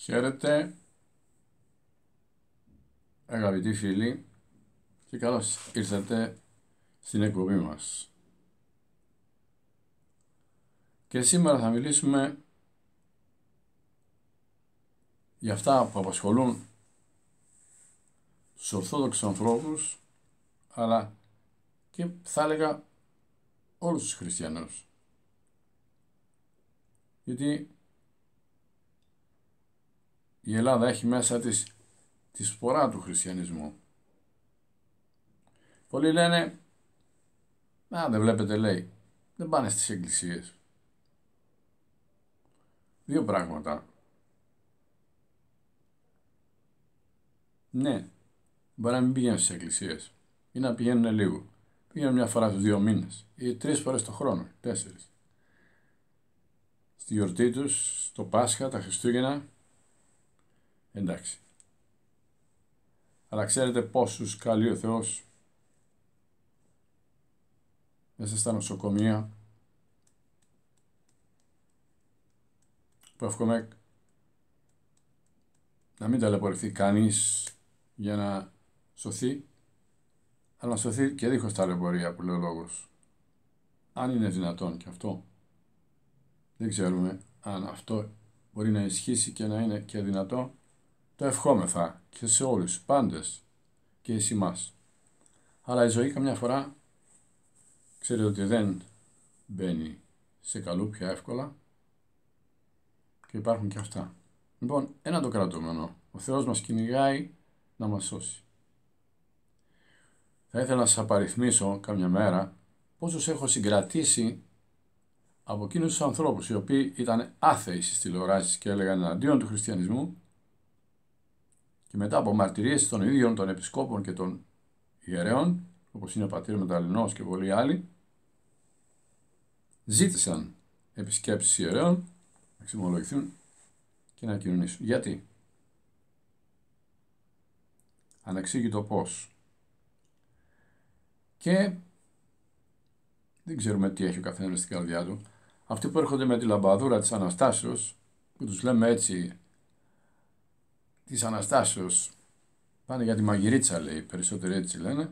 Χαίρετε, αγαπητοί φίλοι, και καλώς ήρθατε στην εκπομπή μας. Και σήμερα θα μιλήσουμε για αυτά που απασχολούν τους Ορθόδοξους ανθρώπους, αλλά και θα έλεγα όλους τους χριστιανούς. Γιατί η Ελλάδα έχει μέσα της τη σπορά του χριστιανισμού. Πολλοί λένε, δεν βλέπετε, λέει, δεν πάνε στις εκκλησίες. Δύο πράγματα. Ναι, μπορεί να μην πηγαίνουν στις εκκλησίες ή να πηγαίνουν λίγο. Πηγαίνουν μια φορά τους 2 μήνες ή 3 φορές το χρόνο, 4. Στη γιορτή τους, στο Πάσχα, τα Χριστούγεννα, εντάξει. Αλλά ξέρετε πόσους καλεί ο Θεός μέσα στα νοσοκομεία, που εύχομαι να μην ταλαιπωρηθεί κανείς για να σωθεί, αλλά να σωθεί και δίχως ταλαιπωρία, που λέει ο λόγος. Αν είναι δυνατόν και αυτό. Δεν ξέρουμε αν αυτό μπορεί να ισχύσει και να είναι και δυνατό. Το ευχόμεθα και σε όλους τους πάντες και εις εμάς. Αλλά η ζωή καμιά φορά ξέρετε ότι δεν μπαίνει σε καλούπια εύκολα και υπάρχουν και αυτά. Λοιπόν, ένα το κρατούμενο. Ο Θεός μας κυνηγάει να μας σώσει. Θα ήθελα να σας απαριθμίσω κάμια μέρα πόσους έχω συγκρατήσει από εκείνους τους ανθρώπους οι οποίοι ήταν άθεοι στις τηλεοράσεις και έλεγαν εναντίον του χριστιανισμού, και μετά από μαρτυρίες των ίδιων των επισκόπων και των ιερέων, όπως είναι ο πατήρ Μεταλληνός και πολλοί άλλοι, ζήτησαν επισκέψεις ιερέων να ξυμολογηθούν και να κοινωνήσουν. Γιατί? Ανεξήγητο πώς. Και δεν ξέρουμε τι έχει ο καθένας στην καρδιά του. Αυτοί που έρχονται με τη λαμπαδούρα της Αναστάσεως, που τους λέμε έτσι, της Αναστάσεως, πάνε για τη μαγειρίτσα, λέει, περισσότεροι έτσι λένε.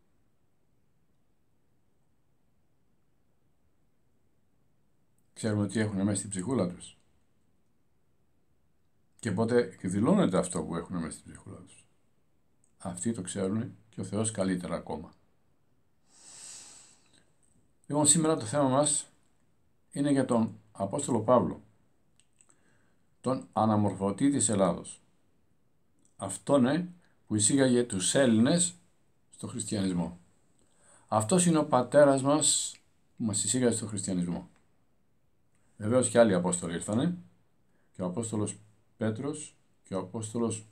Ξέρουμε τι έχουν μέσα στην ψυχούλα τους. Και πότε εκδηλώνεται αυτό που έχουν μέσα στην ψυχούλα τους. Αυτοί το ξέρουν και ο Θεός καλύτερα ακόμα. Λοιπόν, σήμερα το θέμα μας είναι για τον Απόστολο Παύλο, τον αναμορφωτή της Ελλάδος. Αυτόν που εισήγαγε τους Έλληνες στο χριστιανισμό. Αυτός είναι ο πατέρας μας που μας εισήγαγε στο χριστιανισμό. Βεβαίως και άλλοι Απόστολοι ήρθανε, και ο Απόστολος Πέτρος και ο Απόστολος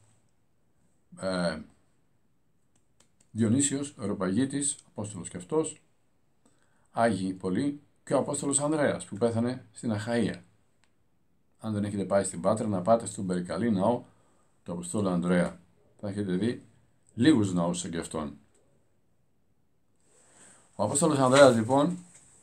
Διονύσιος, Αεροπαγίτης, Απόστολος και αυτός, Άγιοι πολλοί, και ο Απόστολος Ανδρέας που πέθανε στην Αχαΐα. Αν δεν έχετε πάει στην Πάτρα, να πάτε στον Περικαλή ναό του Αποστόλου Ανδρέα. Θα έχετε δει λίγους ναούς σαν και αυτόν. Ο Απόστολος Ανδρέας λοιπόν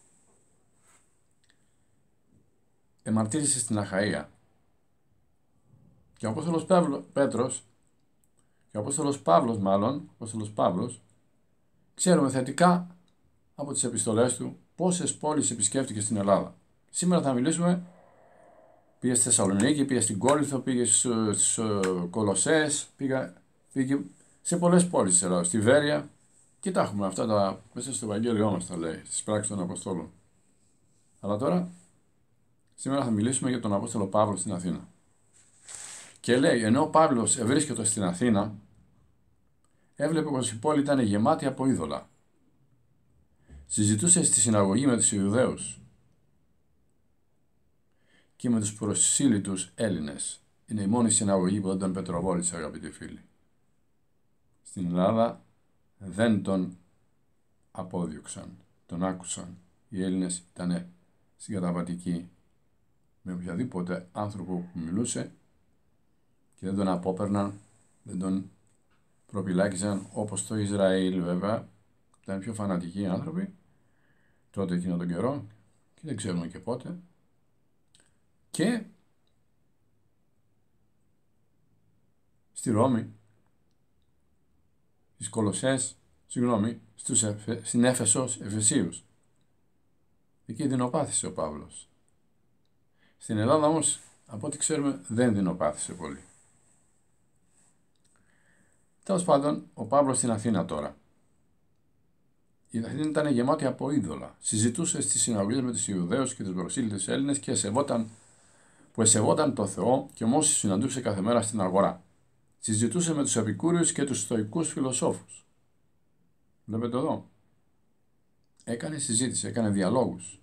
εμαρτύρησε στην Αχαΐα. Και ο Απόστολος Πέτρος και ο Απόστολος Παύλος, ο Απόστολος Παύλος, ξέρουμε θετικά από τις επιστολές του πόσες πόλεις επισκέφτηκε στην Ελλάδα. Σήμερα θα μιλήσουμε, πήγε στη Θεσσαλονίκη, πήγε στην Κόρινθο, πήγε στους Κολοσσές, πήγε σε πολλές πόλεις της Ελλάδας, στη Βέρεια, και τα έχουμε αυτά τα μέσα στο Ευαγγέλιό μας, τα λέει, στις πράξεις των Αποστόλων. Αλλά τώρα, σήμερα θα μιλήσουμε για τον Απόστολο Παύλο στην Αθήνα. Και λέει, ενώ ο Παύλος ευρίσκεται στην Αθήνα, έβλεπε πως η πόλη ήταν γεμάτη από είδωλα. Συζητούσε στη συναγωγή με τους Ιουδαίους και με τους προσήλυτους Έλληνες. Είναι η μόνη συναγωγή που δεν τον πετροβόλησε, αγαπητοί φίλοι. Στην Ελλάδα δεν τον απόδιωξαν, τον άκουσαν. Οι Έλληνες ήταν συγκαταβατικοί με οποιαδήποτε άνθρωπο που μιλούσε και δεν τον απόπαιρναν, δεν τον προπυλάκησαν όπως το Ισραήλ, βέβαια. Ήταν πιο φανατικοί άνθρωποι τότε εκείνο τον καιρό και δεν ξέρουμε και πότε. Και στη Ρώμη, στις Κολοσσές, στην Εφεσίους. Εκεί δεινοπάθησε ο Παύλος. Στην Ελλάδα όμως, από ό,τι ξέρουμε, δεν δεινοπάθησε πολύ. Τέλος πάντων, ο Παύλος στην Αθήνα τώρα. Η Αθήνα ήταν γεμάτη από είδωλα. Συζητούσε στις συναγωγές με τους Ιουδαίους και τους προσήλυτες Έλληνες και εσεβόταν το Θεό και όμως συναντούσε κάθε μέρα στην αγορά. Συζητούσε με τους Επικούριους και τους Στοικούς φιλοσόφους. Βλέπετε εδώ. Έκανε συζήτηση, έκανε διαλόγους.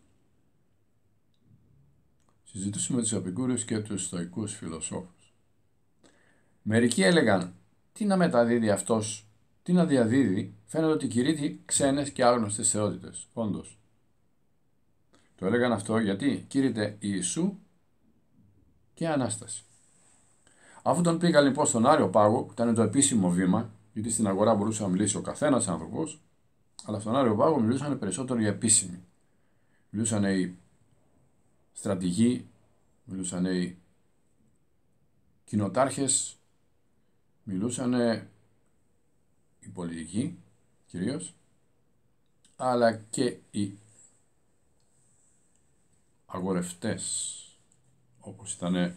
Συζητούσε με τους Επικούριους και τους Στοικούς φιλοσόφους. Μερικοί έλεγαν, τι να μεταδίδει αυτός, τι να διαδίδει, φαίνεται ότι κηρύττει ξένες και άγνωστες θεότητες. Όντως. Το έλεγαν αυτό γιατί κήρυτε Ιησού και Ανάσταση. Αφού τον πήγαν λοιπόν στον Άριο Πάγο, που ήταν το επίσημο βήμα, γιατί στην αγορά μπορούσε να μιλήσει ο καθένας άνθρωπος, αλλά στον Άριο Πάγο μιλούσαν περισσότερο για επίσημοι. Μιλούσαν οι στρατηγοί, μιλούσαν οι κοινοτάρχες, μιλούσαν οι πολιτικοί κυρίως, αλλά και οι αγορευτές, όπως ήταν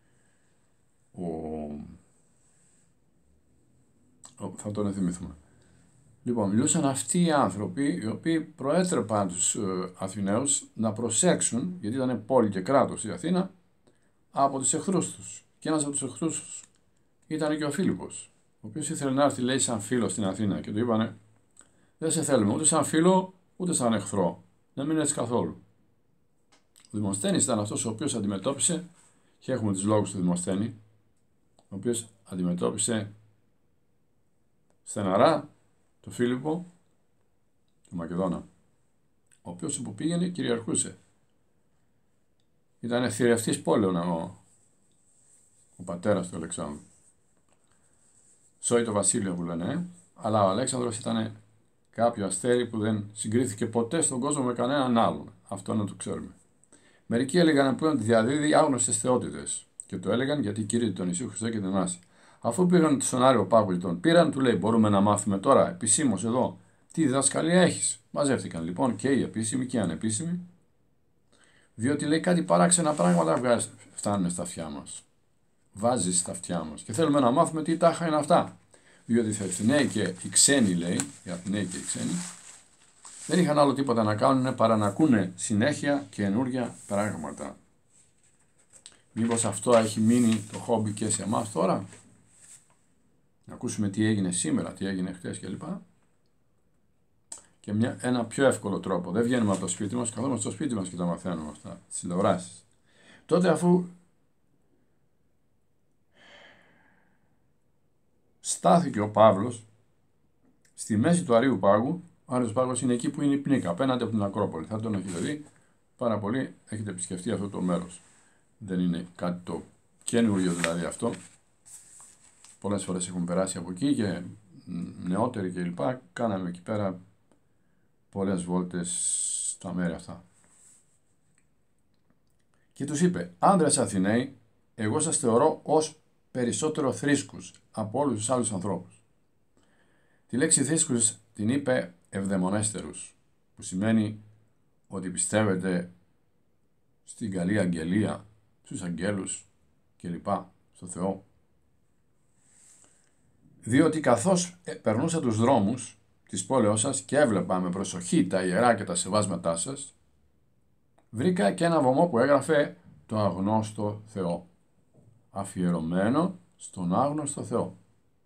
θα τον θυμηθούμε. Λοιπόν, μιλούσαν αυτοί οι άνθρωποι οι οποίοι προέτρεπαν τους Αθηναίους να προσέξουν, γιατί ήταν πόλη και κράτος η Αθήνα, από τους εχθρούς τους. Και ένας από τους εχθρούς τους ήταν και ο Φίλιππος, ο οποίος ήθελε να έρθει, λέει, σαν φίλο στην Αθήνα και του είπανε, δεν σε θέλουμε ούτε σαν φίλο ούτε σαν εχθρό, να μην έτσι καθόλου. Ο Δημοσθένης ήταν αυτός ο οποίος αντιμετώπισε, και έχουμε τους λόγους του Δημοσθένη, ο οποίος αντιμετώπισε στεναρά τον Φίλιππο, τον Μακεδόνα, ο οποίος όπου πήγαινε κυριαρχούσε. Ήταν θηρευτής πόλεων ο πατέρας του Αλεξάνδρου. Σόι το βασίλειο που λένε, αλλά ο Αλέξανδρος ήταν κάποιο αστέρι που δεν συγκρίθηκε ποτέ στον κόσμο με κανέναν άλλον. Αυτό να το ξέρουμε. Μερικοί έλεγαν πλέον ότι διαδίδει άγνωστες θεότητες. Και το έλεγαν γιατί κήρυτε τον Ιησού Χριστό και την Ανάσταση. Αφού πήγαν στον Άριο Πάγο και τον πήραν, του λέει: μπορούμε να μάθουμε τώρα επισήμως εδώ τι διδασκαλία έχεις. Μαζεύτηκαν λοιπόν και οι επίσημοι και οι ανεπίσημοι, διότι λέει κάτι παράξενα πράγματα φτάνουν στα αυτιά μας. Βάζει στα αυτιά μας. Και θέλουμε να μάθουμε τι τάχα είναι αυτά. Διότι οι Αθηναίοι και οι ξένοι, λέει, οι Αθηναίοι και οι ξένοι, δεν είχαν άλλο τίποτα να κάνουν παρά να ακούνε συνέχεια καινούργια πράγματα. Μήπως αυτό έχει μείνει το χόμπι και σε εμάς τώρα? Να ακούσουμε τι έγινε σήμερα, τι έγινε χτες κλπ. Και ένα πιο εύκολο τρόπο. Δεν βγαίνουμε από το σπίτι μας, καθόμαστε στο σπίτι μας και τα μαθαίνουμε αυτά, τις τηλεοράσεις. Τότε αφού στάθηκε ο Παύλος στη μέση του Αρείου Πάγου, ο Άριος Πάγος είναι εκεί που είναι η Πνίκα, απέναντι από την Ακρόπολη. Θα τον έχετε δει πάρα πολύ, έχετε επισκεφτεί αυτό το μέρος. Δεν είναι κάτι το καινούριο δηλαδή αυτό. Πολλές φορές έχουν περάσει από εκεί και νεότεροι κλπ. Κάναμε εκεί πέρα πολλές βόλτες στα μέρη αυτά. Και τους είπε: άνδρες Αθηναίοι, εγώ σας θεωρώ ως περισσότερο θρήσκους από όλους τους άλλους ανθρώπους. Τη λέξη θρήσκους την είπε ευδαιμονέστερους, που σημαίνει ότι πιστεύετε στην καλή αγγελία, στους αγγέλους κλπ, στο Θεό. Διότι καθώς περνούσα τους δρόμους της πόλεως σας και έβλεπα με προσοχή τα ιερά και τα σεβάσματά σας, βρήκα και ένα βωμό που έγραφε το αγνώστο Θεό, αφιερωμένο στον άγνωστο Θεό.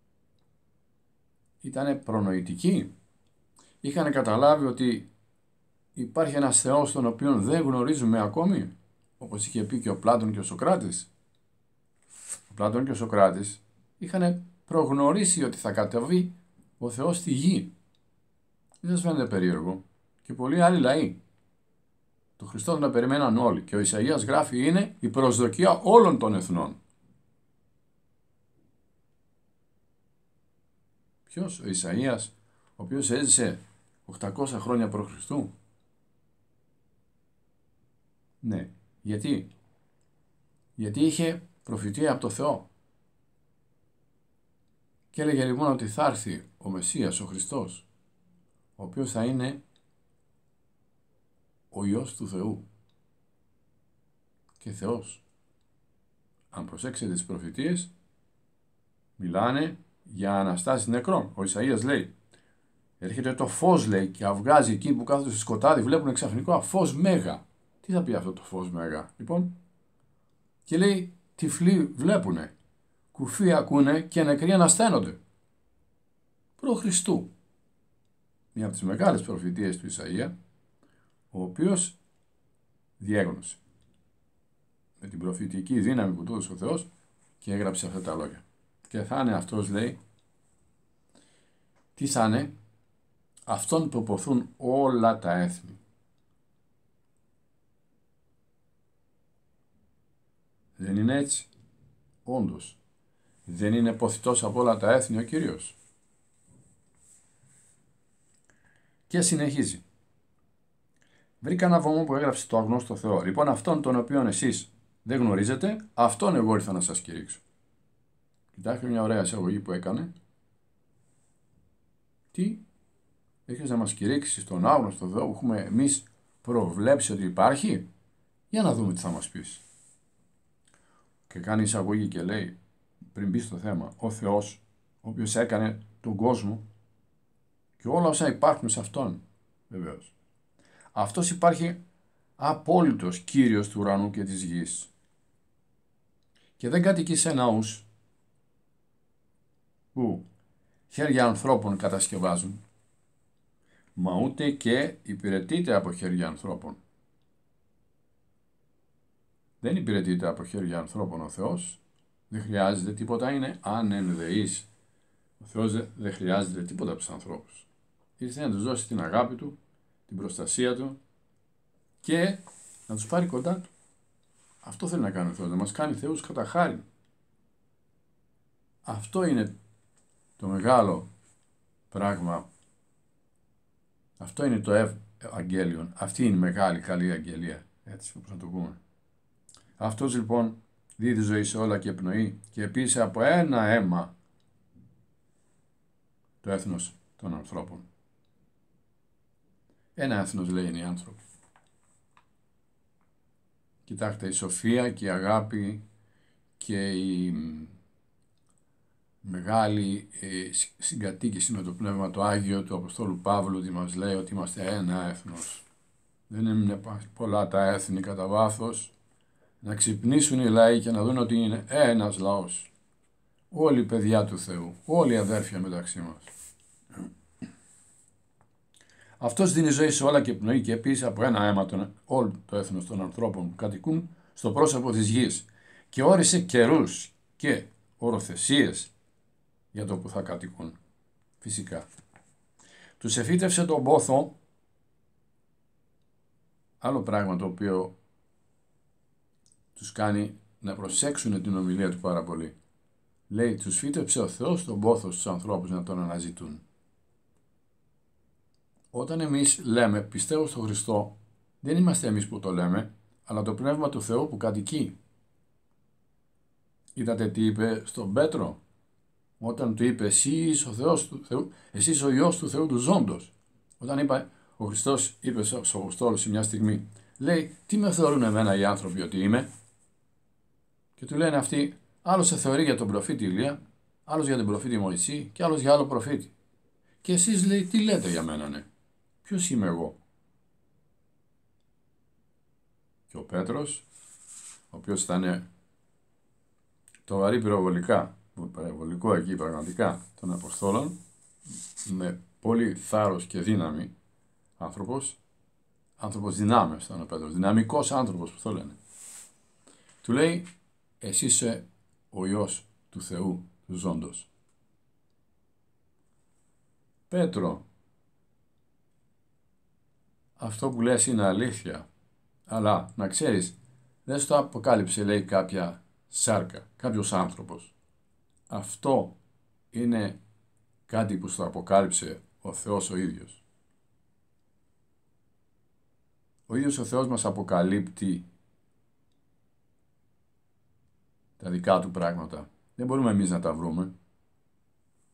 Ήτανε προνοητικοί. Είχαν καταλάβει ότι υπάρχει ένας Θεός τον οποίο δεν γνωρίζουμε ακόμη, όπως είχε πει και ο Πλάτων και ο Σωκράτης. Ο Πλάτων και ο Σωκράτης είχαν προγνωρίσει ότι θα κατεβεί ο Θεός στη γη. Δεν σας φαίνεται περίεργο? Και πολλοί άλλοι λαοί το Χριστό τον περιμέναν όλοι. Και ο Ισαΐας γράφει, είναι η προσδοκία όλων των εθνών. Ποιος? Ο Ισαΐας, ο οποίος έζησε 800 χρόνια π.Χ. Ναι. Γιατί? Γιατί είχε προφητεία από το Θεό. Και έλεγε λοιπόν ότι θα έρθει ο Μεσσίας, ο Χριστός, ο οποίος θα είναι ο Υιός του Θεού και Θεός. Αν προσέξετε τις προφητείες, μιλάνε για Αναστάσεις νεκρών. Ο Ισαΐας λέει, έρχεται το φως, λέει, και αυγάζει εκεί που κάθονται στο σκοτάδι, βλέπουν ξαφνικό φως μέγα. Τι θα πει αυτό το φως μέγα, λοιπόν? Και λέει, τυφλοί βλέπουνε, κουφοί ακούνε και νεκροί ανασταίνονται. Προ Χριστού. Μια από τις μεγάλες προφητείες του Ισαΐα, ο οποίος διέγνωσε με την προφητική δύναμη που του έδωσε ο Θεός και έγραψε αυτά τα λόγια. Και θα είναι αυτός, λέει, τι θα είναι? Αυτόν που ποθούν όλα τα έθνη. Δεν είναι έτσι? Όντως, δεν είναι ποθητός από όλα τα έθνη ο Κύριος? Και συνεχίζει. Βρήκα ένα βωμό που έγραψε το αγνώστο Θεό. Λοιπόν, αυτόν τον οποίον εσείς δεν γνωρίζετε, αυτόν εγώ ήρθα να σας κηρύξω. Κοιτάξτε μια ωραία εισαγωγή που έκανε. Τι? Έχεις να μας κηρύξεις τον άγνωστο Θεό που έχουμε εμείς προβλέψει ότι υπάρχει? Για να δούμε τι θα μας πεις. Και κάνει εισαγωγή και λέει, πριν μπει στο θέμα, ο Θεός, ο οποίος έκανε τον κόσμο και όλα όσα υπάρχουν σε αυτόν, βεβαίως. Αυτός υπάρχει απόλυτος Κύριος του ουρανού και της γης. Και δεν κατοικεί σε ναούς που χέρια ανθρώπων κατασκευάζουν, μα ούτε και υπηρετείται από χέρια ανθρώπων. Δεν υπηρετείται από χέρια ανθρώπων ο Θεός, δεν χρειάζεται τίποτα, είναι ανενδεής. Ο Θεός δεν χρειάζεται τίποτα από τους ανθρώπους. Ήρθε να τους δώσει την αγάπη Του, την προστασία Του και να τους πάρει κοντά Του. Αυτό θέλει να κάνει ο Θεός, να μας κάνει θεούς κατά χάριν. Αυτό είναι το μεγάλο πράγμα. Αυτό είναι το Ευαγγέλιο. Αυτή είναι η μεγάλη καλή αγγελία. Έτσι όπως να το πούμε. Αυτός λοιπόν δίδει ζωή σε όλα και πνοή και επίσης από ένα αίμα το έθνος των ανθρώπων. Ένα έθνος, λέει, είναι οι άνθρωποι. Κοιτάξτε, η σοφία και η αγάπη και η μεγάλη συγκατοίκηση με το Πνεύμα το Άγιο του Αποστόλου Παύλου, ότι μας λέει ότι είμαστε ένα έθνος. Δεν είναι πολλά τα έθνη κατά βάθος. Να ξυπνήσουν οι λαοί και να δουν ότι είναι ένας λαός. Όλοι οι παιδιά του Θεού, όλοι οι αδέρφια μεταξύ μας. Αυτός δίνει ζωή σε όλα και πνοή και επίσης από ένα αίμα όλο το έθνος των ανθρώπων που κατοικούν στο πρόσωπο της γης και όρισε καιρούς και οροθεσίες για το που θα κατοικούν. Φυσικά. Τους εφύτευσε τον πόθο, άλλο πράγμα το οποίο τους κάνει να προσέξουν την ομιλία του πάρα πολύ. Λέει, τους φύτεψε ο Θεός τον πόθο στους ανθρώπους να τον αναζητούν. Όταν εμείς λέμε πιστεύω στον Χριστό, δεν είμαστε εμείς που το λέμε, αλλά το Πνεύμα του Θεού που κατοικεί. Είδατε τι είπε στον Πέτρο, όταν του είπε εσύ είσαι ο Θεός του Θεού, εσύ είσαι ο Υιός του Θεού του ζώντος. Όταν είπα, ο Χριστός είπε στον Αποστόλο σε μια στιγμή, λέει, τι με θεωρούν εμένα οι άνθρωποι ότι είμαι? Και του λένε αυτοί, άλλος σε θεωρεί για τον προφήτη Ηλία, άλλος για τον προφήτη Μωυσή και άλλος για άλλο προφήτη. Και εσείς, λέει, τι λέτε για μένα, ναι? Ποιος είμαι εγώ? Και ο Πέτρος, ο οποίος ήταν το βαρύ πυροβολικό εκεί πραγματικά των Αποστόλων, με πολύ θάρρος και δύναμη άνθρωπος δυνάμεως ήταν ο Πέτρος, δυναμικός άνθρωπος που το λένε. Του λέει, εσύ είσαι ο Υιός του Θεού, του ζώντος. Πέτρο, αυτό που λες είναι αλήθεια, αλλά να ξέρεις, δεν στο αποκάλυψε, λέει, κάποια σάρκα, κάποιος άνθρωπος. Αυτό είναι κάτι που στο αποκάλυψε ο Θεός ο ίδιος. Ο ίδιος ο Θεός μας αποκαλύπτει τα δικά του πράγματα. Δεν μπορούμε εμείς να τα βρούμε.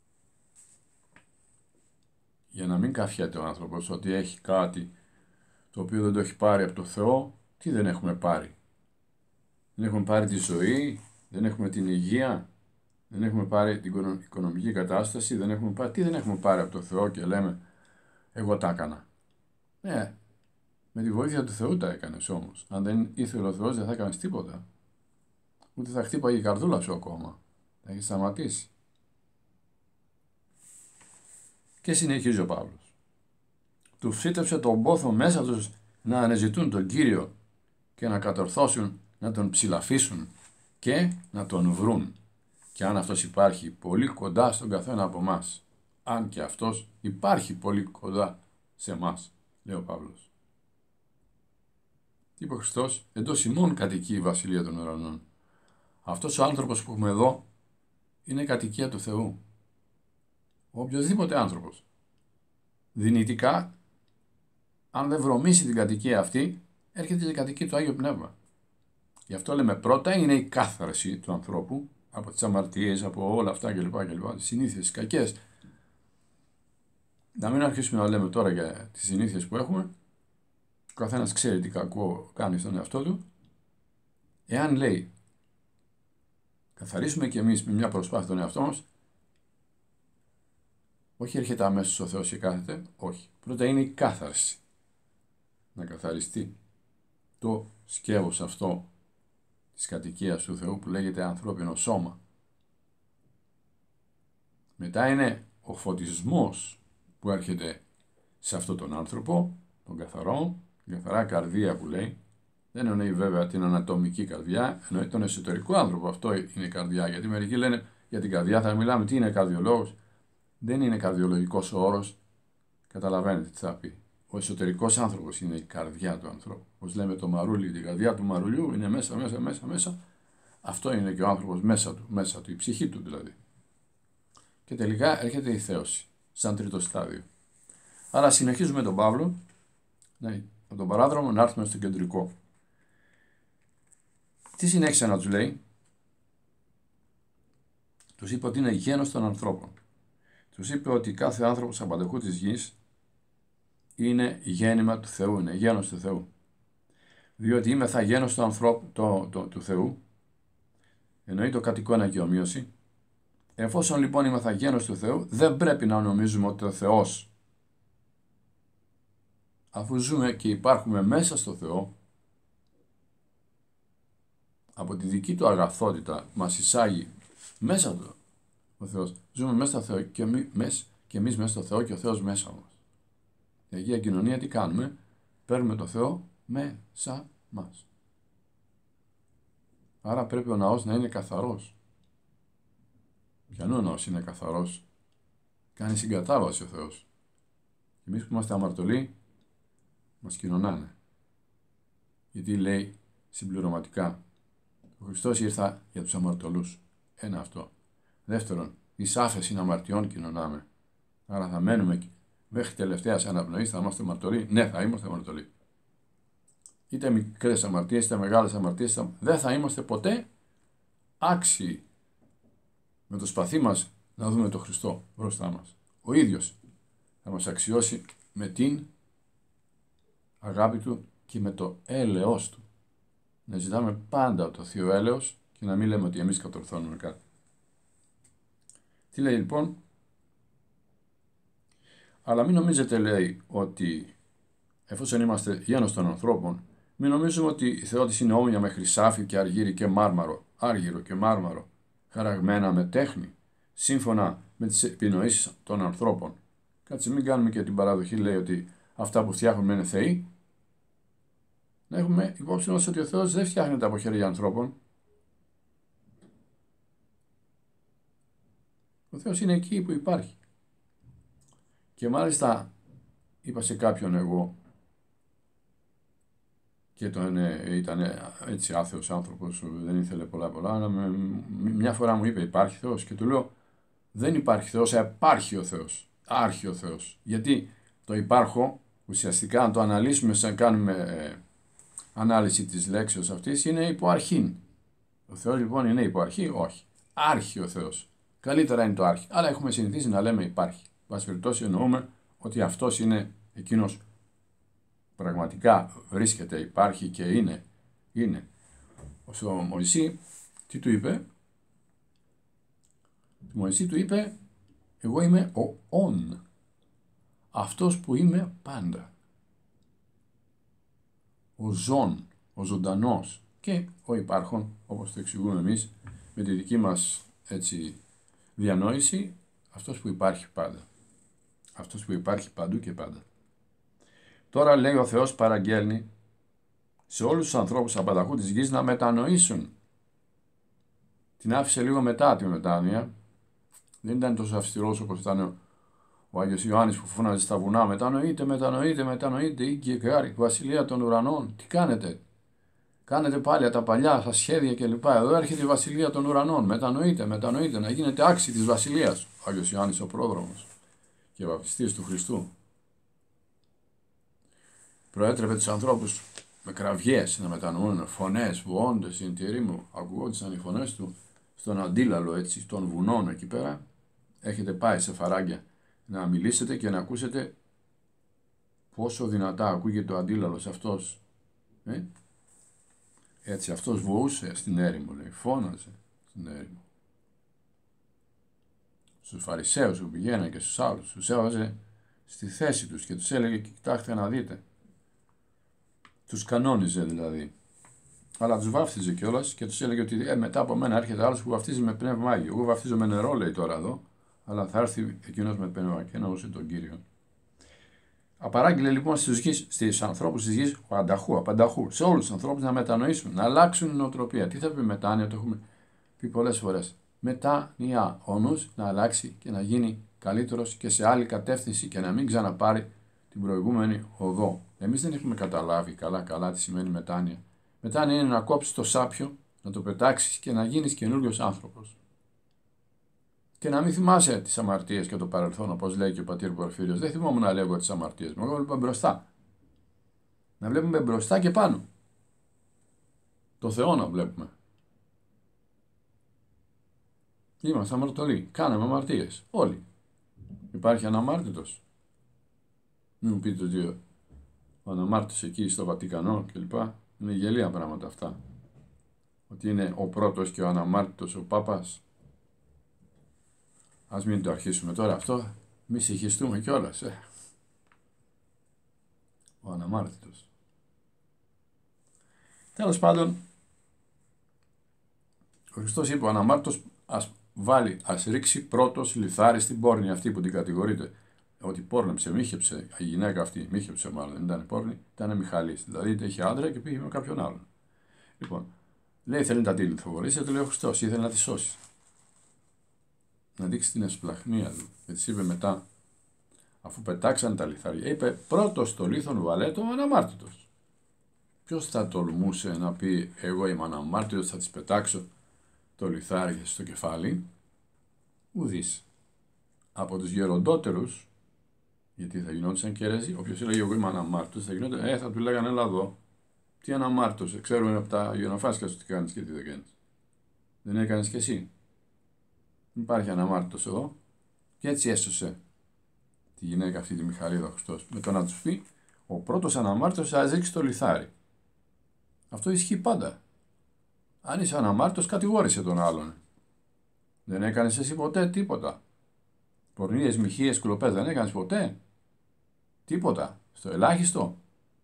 για να μην καφιέται ο άνθρωπος ότι έχει κάτι το οποίο δεν το έχει πάρει από το Θεό. Τι δεν έχουμε πάρει? Δεν έχουμε πάρει τη ζωή, δεν έχουμε την υγεία, δεν έχουμε πάρει την οικονομική κατάσταση, δεν έχουμε πάρει. Τι δεν έχουμε πάρει από το Θεό και λέμε εγώ τα έκανα? Ναι, με τη βοήθεια του Θεού τα έκανες όμως. Αν δεν ήθελε ο Θεός δεν θα έκανες τίποτα. Ούτε θα χτύπαγε η καρδούλα σου ακόμα. Θα έχει σταματήσει. Και συνεχίζει ο Παύλος. Τους φύτεψε τον πόθο μέσα τους να αναζητούν τον Κύριο και να κατορθώσουν, να τον ψηλαφίσουν και να τον βρουν. Και αν αυτός υπάρχει πολύ κοντά στον καθένα από εμάς, αν και αυτός υπάρχει πολύ κοντά σε εμάς, λέει ο Παύλος. Είπε ο Χριστός, εντός ημών κατοικεί η Βασιλεία των Ουρανών. Αυτός ο άνθρωπος που έχουμε εδώ είναι η κατοικία του Θεού. Ο οποιοδήποτε άνθρωπος. Δυνητικά, αν δεν βρωμίσει την κατοικία αυτή, έρχεται η κατοικία του Άγιο Πνεύμα. Γι' αυτό λέμε πρώτα είναι η κάθαρση του ανθρώπου από τις αμαρτίες, από όλα αυτά κλπ. Τις συνήθειες κακές. Να μην αρχίσουμε να λέμε τώρα για τις συνήθειες που έχουμε. Ο καθένας ξέρει τι κακό κάνει στον εαυτό του. Εάν λέει, καθαρίσουμε κι εμείς με μια προσπάθεια τον εαυτό μας, όχι έρχεται αμέσως ο Θεός και κάθεται, όχι. Πρώτα είναι η κάθαρση. Να καθαριστεί το σκεύος αυτό της κατοικίας του Θεού που λέγεται ανθρώπινο σώμα. Μετά είναι ο φωτισμός που έρχεται σε αυτόν τον άνθρωπο, τον καθαρό, την καθαρά καρδία που λέει. Δεν εννοεί βέβαια την ανατομική καρδιά, εννοεί τον εσωτερικό άνθρωπο. Αυτό είναι η καρδιά. Γιατί μερικοί λένε για την καρδιά θα μιλάμε, τι είναι καρδιολόγος? Δεν είναι καρδιολογικός ο όρος. Καταλαβαίνετε τι θα πει. Ο εσωτερικός άνθρωπος είναι η καρδιά του ανθρώπου. Όπως λέμε το μαρούλι, την καρδιά του μαρουλιού είναι μέσα. Αυτό είναι και ο άνθρωπος μέσα του, η ψυχή του δηλαδή. Και τελικά έρχεται η θέωση, σαν τρίτο στάδιο. Άρα συνεχίζουμε τον Παύλο, ναι, από τον παράδρομο να έρθουμε στο κεντρικό. Τι συνέχισε να τους λέει? Τους είπε ότι είναι γένος των ανθρώπων. Τους είπε ότι κάθε άνθρωπος απαντεχού της γης είναι γέννημα του Θεού, είναι γένος του Θεού. Διότι είμαι θα γένος του ανθρώπου του Θεού, εννοεί το κατ' εικόνα και ομοίωση. Εφόσον λοιπόν είμαι θα γένος του Θεού, δεν πρέπει να νομίζουμε ότι ο Θεός, αφού ζούμε και υπάρχουμε μέσα στο Θεό, από τη δική του αγαθότητα μας εισάγει μέσα του ο Θεός. Ζούμε μέσα στο Θεό και εμείς μέσα στο Θεό και ο Θεός μέσα μας. Η Αγία Κοινωνία τι κάνουμε? Παίρνουμε το Θεό μέσα μας. Άρα πρέπει ο ναός να είναι καθαρός. Ποιανού ο ναός είναι καθαρός? Κάνει συγκατάβαση ο Θεός. Εμείς που είμαστε αμαρτωλοί, μας κοινωνάνε. Γιατί λέει συμπληρωματικά, ο Χριστός ήρθα για τους αμαρτωλούς. Ένα αυτό. Δεύτερον, εις άφεσιν αμαρτιών κοινωνάμε. Άρα θα μένουμε μέχρι τελευταίας αναπνοής, θα είμαστε αμαρτωλοί. Ναι, θα είμαστε αμαρτωλοί. Είτε μικρές αμαρτίες, είτε μεγάλες αμαρτίες, δεν θα είμαστε ποτέ άξιοι με το σπαθί μας να δούμε τον Χριστό μπροστά μας. Ο ίδιος θα μας αξιώσει με την αγάπη Του και με το έλεος Του. Να ζητάμε πάντα το Θείο έλεος και να μην λέμε ότι εμείς κατορθώνουμε κάτι. Τι λέει λοιπόν? Αλλά μην νομίζετε, λέει, ότι εφόσον είμαστε γένος των ανθρώπων, μην νομίζουμε ότι η θεότηση είναι όμοια με χρυσάφι και αργύρο και μάρμαρο, χαραγμένα με τέχνη, σύμφωνα με τις επινοήσεις των ανθρώπων. Κάτσε, μην κάνουμε και την παραδοχή, λέει, ότι αυτά που φτιάχνουμε είναι θεοί. Να έχουμε υπόψη μας ότι ο Θεός δεν φτιάχνεται από χέρια ανθρώπων. Ο Θεός είναι εκεί που υπάρχει. Και μάλιστα είπα σε κάποιον εγώ, και ήταν έτσι άθεος άνθρωπος, δεν ήθελε πολλά, αλλά μια φορά μου είπε υπάρχει Θεός και του λέω δεν υπάρχει Θεός, υπάρχει ο Θεός, άρχει ο Θεός. Γιατί το υπάρχω ουσιαστικά αν το αναλύσουμε σαν κάνουμε ανάλυση της λέξεως αυτής είναι υποαρχήν. Ο Θεός λοιπόν είναι υποαρχή? Όχι. Άρχει ο Θεός. Καλύτερα είναι το άρχι. Αλλά έχουμε συνηθίσει να λέμε υπάρχει. Βάση περιπτώσει εννοούμε ότι αυτός είναι εκείνος πραγματικά βρίσκεται, υπάρχει και είναι. Ο Μωυσή τι του είπε? Ο Μωυσή του είπε, εγώ είμαι ο Ον, αυτός που είμαι πάντα. Ο Ζων, ο ζωντανός και ο υπάρχον, όπως το εξηγούμε εμείς με τη δική μας έτσι διανόηση, αυτός που υπάρχει πάντα. Αυτός που υπάρχει παντού και πάντα. Τώρα λέει ο Θεός παραγγέλνει σε όλους τους ανθρώπους απανταχού της γης να μετανοήσουν. Την άφησε λίγο μετά τη μετάνοια. Δεν ήταν τόσο αυστηρός όπως ήταν ο Άγιος Ιωάννης που φώναζε στα βουνά. Μετανοείτε, οίκη και άρη, βασιλεία των ουρανών. Τι κάνετε? Κάνετε πάλι τα παλιά σας σχέδια κλπ. Εδώ έρχεται η βασιλεία των ουρανών. Μετανοείτε, να γίνετε άξιοι της βασιλείας. Ο Άγιος Ιωάννης ο πρόδρομος και βαπτιστής του Χριστού. Προέτρεπε τους ανθρώπους με κραυγές να μετανοούν, φωνές, βουόντες, συντηρή μου. Ακουγόντουσαν οι φωνές του στον αντίλαλο έτσι, των βουνών εκεί πέρα. Έχετε πάει σε φαράγγια να μιλήσετε και να ακούσετε πόσο δυνατά ακούγεται ο αντίλαλος αυτός. Έτσι αυτός βοούσε στην έρημο, λέει, φώναζε στην έρημο. Στους Φαρισαίους που πηγαίναν και στους άλλους, τους έβαζε στη θέση τους και τους έλεγε, κοιτάξτε να δείτε. Τους κανόνιζε δηλαδή. Αλλά τους βάφτιζε κιόλας και τους έλεγε ότι μετά από μένα έρχεται άλλος που βαφτίζει με πνεύμα Άγιο. Εγώ βαφτίζω με νερό, λέει τώρα εδώ, αλλά θα έρθει εκείνος με πνεύμα και εννοούσε τον Κύριο. Απαράγγειλε λοιπόν στους ανθρώπους της γης, απανταχού, σε όλους τους ανθρώπους να μετανοήσουν, να αλλάξουν νοοτροπία. Τι θα πει μετάνοια, το έχουμε πει πολλές φορές. Μετάνοια, ο νους να αλλάξει και να γίνει καλύτερος και σε άλλη κατεύθυνση και να μην ξαναπάρει την προηγούμενη οδό. Εμείς δεν έχουμε καταλάβει καλά τι σημαίνει μετάνοια. Μετάνοια είναι να κόψεις το σάπιο, να το πετάξεις και να γίνεις καινούριος άνθρωπος. Και να μην θυμάσαι τις αμαρτίες και το παρελθόν, όπως λέει και ο πατήρ Πορφύριος. Δεν θυμόμουν να λέγω τις αμαρτίες μου. Εγώ βλέπω μπροστά. Να βλέπουμε μπροστά και πάνω. Το Θεό να βλέπουμε. Είμαστε αμαρτωλοί. Κάναμε αμαρτίες. Όλοι. Υπάρχει αναμάρτητος. Μην μου πείτε ότι ο αναμάρτητος εκεί στο Βατικανό κλπ. Είναι γελία πράγματα αυτά. Ότι είναι ο πρώτος και ο αναμάρτητος ο Πάπας. Ας μην το αρχίσουμε τώρα αυτό. Μη συγχυστούμε κιόλας. Ο αναμάρτητος. Τέλος πάντων, ο Χριστός είπε ο αναμάρτητος ας ρίξει πρώτος λιθάρι στην πόρνη αυτή που την κατηγορείται. Ότι πόρνεψε, μίχεψε, η γυναίκα αυτή, μίχεψε μάλλον, δεν ήταν πόρνη, ήταν Μιχαλής. Δηλαδή είχε άντρα και πήγε με κάποιον άλλον. Λοιπόν, λέει θέλει να τη λιθοβορήσει, του λέει ο Χριστός, ήθελε να τη σώσει. Να δείξει την εσπλαχνία του. Και της είπε μετά, αφού πετάξαν τα λιθάρια, είπε πρώτος το λίθον βαλέτο ο αναμάρτητος. Ποιος θα τολμούσε να πει εγώ είμαι αναμάρτητος, θα της πετάξω το λιθάρι στο κεφάλι? Ουδής. Από τους γεροντότερους, γιατί θα γινόντουσαν και αίρεση, όποιος έλεγε εγώ είμαι αναμάρτητος, θα του λέγανε έλα εδώ. Τι αναμάρτητος, ξέρουμε από τα γενοφάσκα σου τι κάνεις και τι δεν κάνεις. Δεν έκανες κι εσύ. Υπάρχει αναμάρτητος εδώ. Και έτσι έσωσε τη γυναίκα αυτή τη Μιχαλίδα ο Χριστός. Με το να τους πει, ο πρώτος αναμάρτητος θα ρίξει το λιθάρι. Αυτό ισχύει πάντα. Αν είσαι αναμάρτητος, κατηγόρησε τον άλλον. Δεν έκανες εσύ ποτέ τίποτα. Πορνείες, μοιχείες, κλοπές δεν έκανες ποτέ. Τίποτα. Στο ελάχιστο.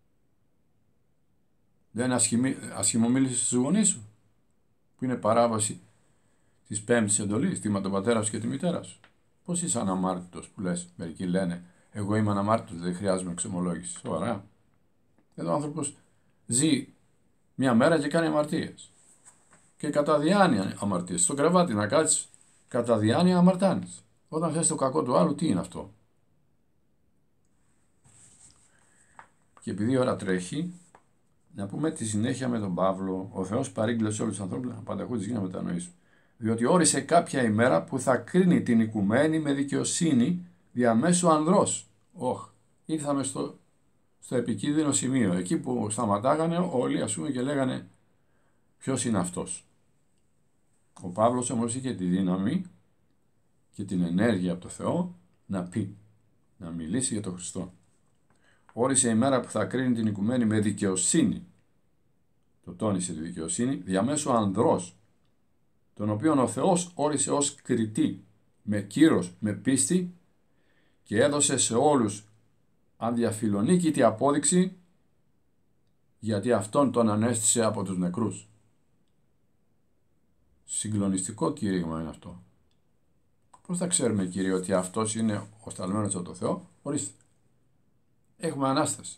Δεν ασχημομίλησες στους γονείς σου. Που είναι παράβαση της πέμπτης εντολής. Τιμά τον πατέρα σου και τη μητέρα σου. Πώς είσαι αναμάρτητος που λες? Μερικοί λένε εγώ είμαι αναμάρτητος, δεν χρειάζομαι εξομολόγηση. Σοβαρά. Εδώ ο άνθρωπος ζει μια μέρα και κάνει αμαρτίες. Και κατά διάνοια αμαρτίες. Στο κρεβάτι να κάτσεις, κατά διάνοια αμαρτάνεις. Όταν θες το κακό του άλλου, τι είναι αυτό? Και επειδή η ώρα τρέχει, να πούμε τη συνέχεια με τον Παύλο, ο Θεός παρήγγειλε σε όλους τους ανθρώπους να πανταχού της γης να μετανοήσουν. Διότι όρισε κάποια ημέρα που θα κρίνει την οικουμένη με δικαιοσύνη διαμέσου ανδρός. Ήρθαμε στο επικίνδυνο σημείο, εκεί που σταματάγανε όλοι ας πούμε και λέγανε ποιος είναι αυτός. Ο Παύλος όμως είχε τη δύναμη και την ενέργεια από το Θεό να πει να μιλήσει για τον Χριστό. Όρισε η μέρα που θα κρίνει την οικουμένη με δικαιοσύνη. Το τόνισε τη δικαιοσύνη, διαμέσου ανδρός, τον οποίον ο Θεός όρισε ως κριτή, με κύρος, με πίστη, και έδωσε σε όλους αδιαφιλονίκητη απόδειξη, γιατί αυτόν τον ανέστησε από τους νεκρούς. Συγκλονιστικό κήρυγμα είναι αυτό. Πώς θα ξέρουμε, Κύριε, ότι αυτός είναι ο σταλμένος από το Θεό? Ορίστε. Έχουμε Ανάσταση.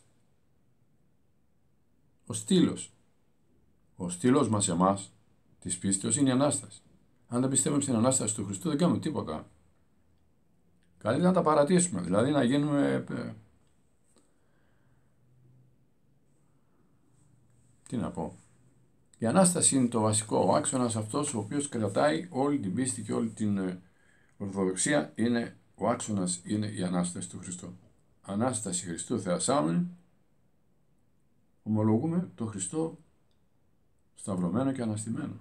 Ο στήλος μας εμάς της πίστεως είναι η Ανάσταση. Αν δεν πιστεύουμε στην Ανάσταση του Χριστού δεν κάνουμε τίποτα. Καλύτερα να τα παρατήσουμε, δηλαδή να γίνουμε... Τι να πω. Η Ανάσταση είναι το βασικό, ο άξονας αυτός ο οποίος κρατάει όλη την πίστη και όλη την Ορθοδοξία. Είναι ο άξονας, είναι η Ανάσταση του Χριστού. Ανάσταση Χριστού θεασάμενη, ομολογούμε τον Χριστό σταυρωμένο και αναστημένο.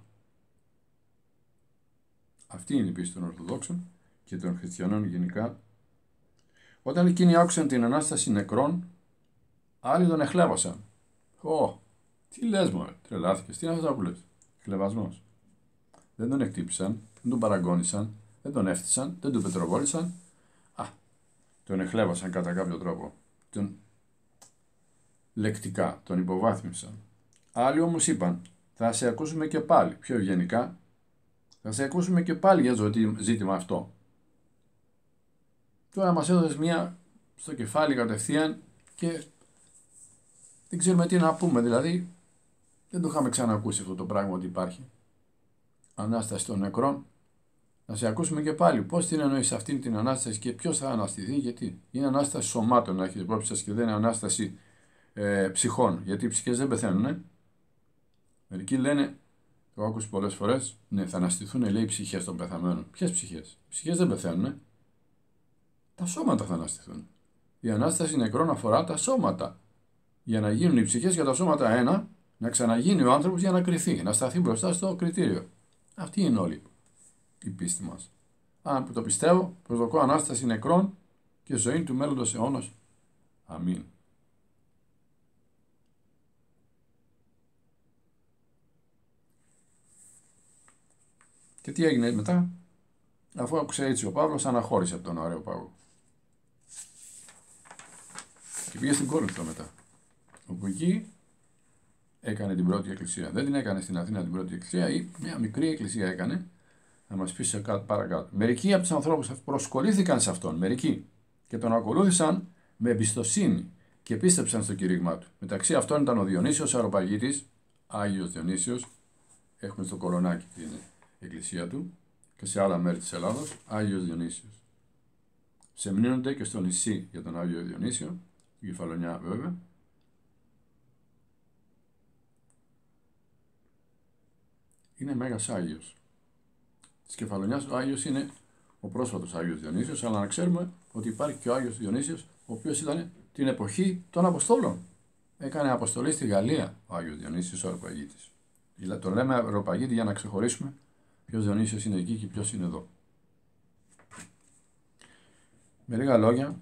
Αυτή είναι η πίστη των Ορθοδόξων και των Χριστιανών γενικά. Όταν εκείνοι άκουσαν την Ανάσταση νεκρών, άλλοι τον εχλέβασαν. Τι λες μωρέ, τρελάθηκες, τι είναι αυτό που λες? Χλεβασμός. Δεν τον εκτύπησαν, δεν τον παραγκώνησαν, δεν τον έφτισαν, δεν τον πετροβόλησαν. Τον εχλέβασαν κατά κάποιο τρόπο. Λεκτικά, τον υποβάθμισαν. Άλλοι όμως είπαν, θα σε ακούσουμε και πάλι, πιο ευγενικά, θα σε ακούσουμε και πάλι για το ζήτημα αυτό. Τώρα μας έδωσες μία στο κεφάλι κατευθείαν και δεν ξέρουμε τι να πούμε, δηλαδή δεν το είχαμε ξανακούσει αυτό το πράγμα ότι υπάρχει. Ανάσταση των νεκρών. Να σε ακούσουμε και πάλι. Πώς την εννοείς αυτήν την Ανάσταση και ποιος θα αναστηθεί, γιατί? Είναι Ανάσταση σωμάτων, να έχετε υπόψη σας, και δεν είναι Ανάσταση ψυχών. Γιατί οι ψυχές δεν πεθαίνουν. Μερικοί λένε, το έχω ακούσει πολλές φορές, ναι, θα αναστηθούν, λέει, οι ψυχές των πεθαμένων. Ποιες ψυχές? Οι ψυχές δεν πεθαίνουν. Τα σώματα θα αναστηθούν. Η Ανάσταση νεκρών αφορά τα σώματα. Για να γίνουν οι ψυχές και τα σώματα ένα, να ξαναγίνει ο άνθρωπος για να κριθεί, να σταθεί μπροστά στο κριτήριο. Αυτή είναι όλη η πίστη μας. Αν που το πιστεύω, προσδοκώ Ανάσταση νεκρών και ζωή του μέλλοντος αιώνος. Αμήν. Και τι έγινε μετά? Αφού άκουσε έτσι ο Παύλος, αναχώρησε από τον Ωραίο Παύλο και πήγε στην Κόρινθο μετά, όπου εκεί έκανε την πρώτη εκκλησία. Δεν την έκανε στην Αθήνα την πρώτη εκκλησία, ή μια μικρή εκκλησία έκανε. Να μας πει σε κάτι παρακάτω. Μερικοί από τους ανθρώπους προσκολήθηκαν σε αυτόν, μερικοί, και τον ακολούθησαν με εμπιστοσύνη και πίστεψαν στο κήρυγμά του. Μεταξύ αυτών ήταν ο Διονύσιος Αεροπαγίτης, Άγιος Διονύσιος, έχουμε στο Κολονάκι την εκκλησία του, και σε άλλα μέρη της Ελλάδος, Άγιος Διονύσιος. Σεμνύνονται και στο νησί για τον Άγιο Διονύσιο, στην Κεφαλονιά βέβαια. Είναι Μέγας Άγιος. Της Κεφαλονιάς ο Άγιος είναι ο πρόσφατος Άγιος Διονύσιος, αλλά να ξέρουμε ότι υπάρχει και ο Άγιος Διονύσιος, ο οποίος ήταν την εποχή των Αποστόλων. Έκανε αποστολή στη Γαλλία ο Άγιος Διονύσιος ο Αεροπαγίτης. Το λέμε Αεροπαγίτη για να ξεχωρίσουμε ποιος Διονύσιος είναι εκεί και ποιος είναι εδώ. Με λίγα λόγια,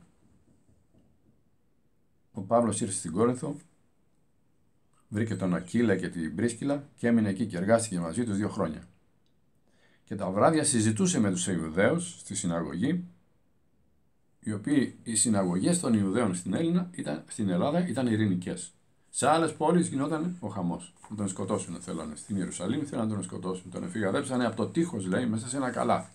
ο Παύλος ήρθε στην Κόρινθο, βρήκε τον Ακύλα και την Πρίσκυλα και έμεινε εκεί και εργάστηκε μαζί τους 2 χρόνια. Και τα βράδια συζητούσε με τους Ιουδαίους στη συναγωγή, οι συναγωγές των Ιουδαίων στην Ελλάδα ήταν ειρηνικές. Σε άλλες πόλεις γινόταν ο χαμός. Να τον σκοτώσουν θέλανε. Στην Ιερουσαλήμ θέλανε να τον σκοτώσουν. Τον εφηγαδέψανε από το τείχος, λέει, μέσα σε ένα καλάθι.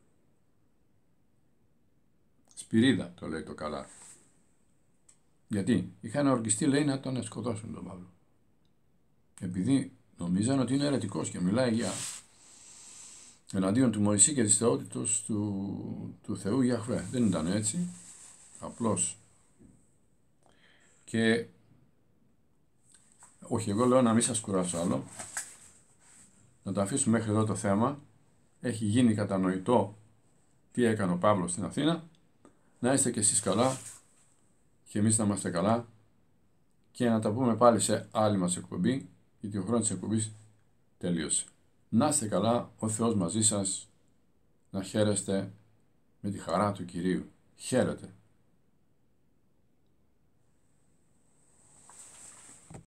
Σπυρίδα το λέει το καλάθι. Γιατί? Είχαν ορκιστεί, λέει, να τον σκοτώσουν τον Παύλο. Επειδή νομίζαν ότι είναι αιρετικός και μιλάει για εναντίον του Μωυσή και της θεότητος του Θεού Ιαχβέ. Δεν ήταν έτσι. Απλώς. Και όχι, εγώ λέω να μην σας κουράσω άλλο. Να το αφήσουμε μέχρι εδώ το θέμα. Έχει γίνει κατανοητό τι έκανε ο Παύλος στην Αθήνα. Να είστε κι εσείς καλά και εμείς να είμαστε καλά και να τα πούμε πάλι σε άλλη μας εκπομπή, γιατί ο χρόνος της εκπομπής τελείωσε. Να είστε καλά, ο Θεός μαζί σας, να χαίρεστε με τη χαρά του Κυρίου. Χαίρετε.